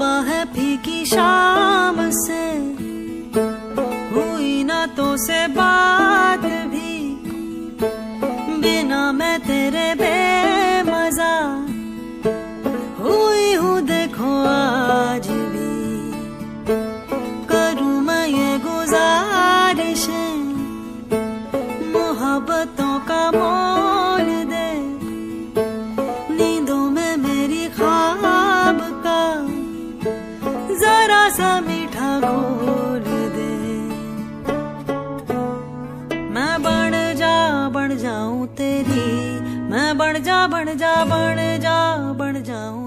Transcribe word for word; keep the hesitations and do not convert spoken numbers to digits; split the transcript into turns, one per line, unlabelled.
सुबह है फीकी शाम से, हुई ना तो से बात भी, बिना मैं तेरे बेमजा हुई हूँ देखो आज भी। करूँ मैं ये गुजारिश मोहब्बतों का मोल दे, नींदों में मेरी ख्वाब का जरा सा मीठा घोल दे। मैं बन जा बन जाऊं तेरी, मैं बन जा बन जा बन जा बन जाऊं